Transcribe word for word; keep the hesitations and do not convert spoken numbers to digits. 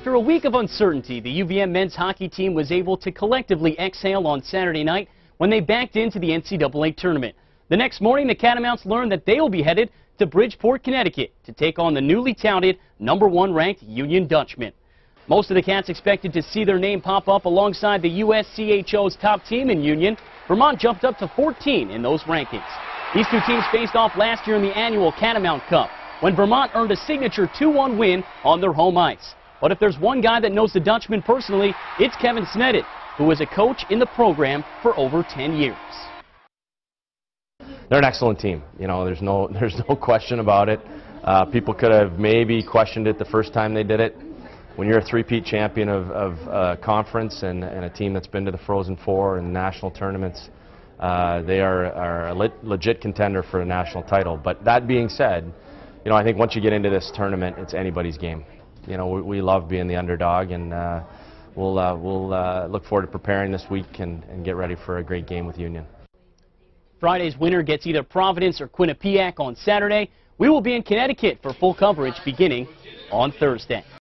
After a week of uncertainty, the U V M men's hockey team was able to collectively exhale on Saturday night when they backed into the N C double A tournament. The next morning, the Catamounts learned that they will be headed to Bridgeport, Connecticut to take on the newly touted number one ranked Union Dutchmen. Most of the Cats expected to see their name pop up alongside the U S C H O's top team in Union. Vermont jumped up to fourteen in those rankings. These two teams faced off last year in the annual Catamount Cup, when Vermont earned a signature two one win on their home ice. But if there's one guy that knows the Dutchmen personally, it's Kevin Sneddon, who was a coach in the program for over ten years. They're an excellent team. You know, there's no, there's no question about it. Uh, people could have maybe questioned it the first time they did it. When you're a three-peat champion of, of uh, conference and, and a team that's been to the Frozen Four and national tournaments, uh, they are, are a le legit contender for a national title. But that being said, you know, I think once you get into this tournament, it's anybody's game. You know, we, we love being the underdog, and uh, we'll, uh, we'll uh, look forward to preparing this week and, and get ready for a great game with Union. Friday's winner gets either Providence or Quinnipiac on Saturday. We will be in Connecticut for full coverage beginning on Thursday.